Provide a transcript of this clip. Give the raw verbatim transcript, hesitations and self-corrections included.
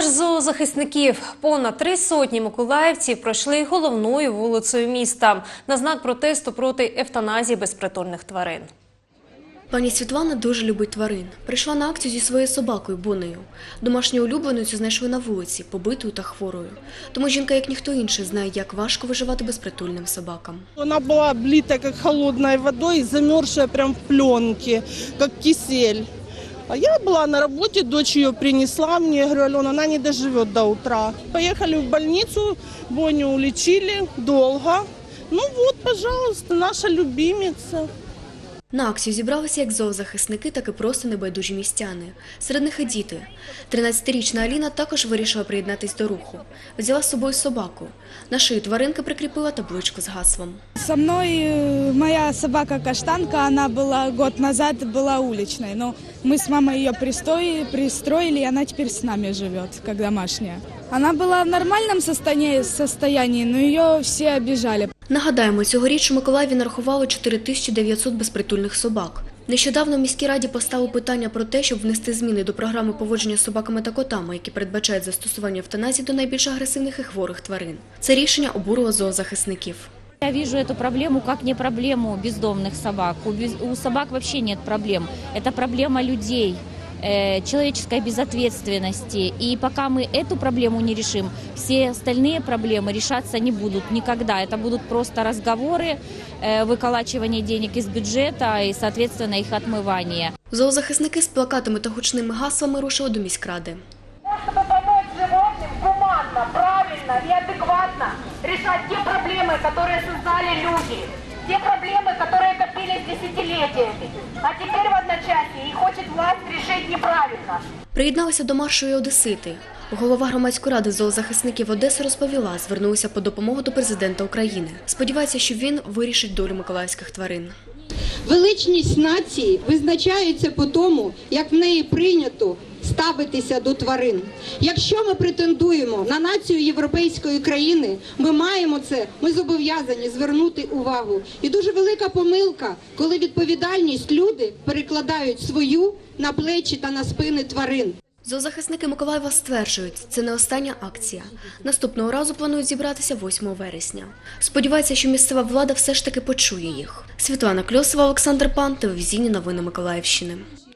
Марш зоозахисників. Понад три сотні миколаївців пройшли головною вулицею міста на знак протесту проти евтаназії безпритульних тварин. Пані Світлана дуже любить тварин. Прийшла на акцію зі своєю собакою Бонею. Домашню улюбленицю знайшли на вулиці, побитою та хворою. Тому жінка, як ніхто інший, знає, як важко виживати безпритульним собакам. Вона була облита як холодною водою, замерзшая прямо в пленці, як кисель. А я была на работе, дочь ее принесла мне, я говорю: Алена, она не доживет до утра. Поехали в больницу, Боню улечили долго. Ну вот, пожалуйста, наша любимица. На акцію зібралися як зоозахисники, так і просто небайдужі містяни. Серед них і діти. тринадцятирічна Аліна також вирішила приєднатись до руху. Взяла з собою собаку. На шию тваринки прикріпила табличку з гаслом. Со мной моя собака-каштанка, она была год назад, была уличной. Но мы с мамой ее пристроили, пристроили, и она теперь с нами живет, как домашняя. Она была в нормальном состоянии, но ее все обижали. Нагадаємо, цьогоріч у Миколаєві нарахували чотири тисячі дев'ятсот безпритульних собак. Нещодавно в міській раді поставили питання про те, щоб внести зміни до програми поводження з собаками та котами, які передбачають застосування евтаназії до найбільш агресивних і хворих тварин. Це рішення обурило зоозахисників. Я вижу эту проблему как не проблему бездомных собак. У, без, у собак вообще нет проблем. Это проблема людей, э, человеческой безответственности. И пока мы эту проблему не решим, все остальные проблемы решаться не будут никогда. Это будут просто разговоры, э, выколачивание денег из бюджета и, соответственно, их отмывание. Зоозахисники з плакатами та гучними гаслами рушили до міськради. Чтобы помочь животным гуманно, правильно и адекватно решать те проблемы, которые создали люди, те проблемы, которые копились десятилетиями, а теперь в одночасье их хочет власть решить неправильно. Приєдналися до маршу і одесити. Голова громадської ради зоозахисників Одеси розповіла, звернулися по допомогу до президента України. Сподівається, що він вирішить долю миколаївських тварин. Величність нації визначається по тому, як в неї прийнято ставитися до тварин. Якщо ми претендуємо на націю європейської країни, ми маємо це, ми зобов'язані звернути увагу. І дуже велика помилка, коли відповідальність люди перекладають свою на плечі та на спини тварин. Зоозахисники Миколаєва стверджують, це не остання акція. Наступного разу планують зібратися восьмого вересня. Сподіваються, що місцева влада все ж таки почує їх. Світлана Кльосова, Олександр Пан, телевізійні новини Миколаївщини.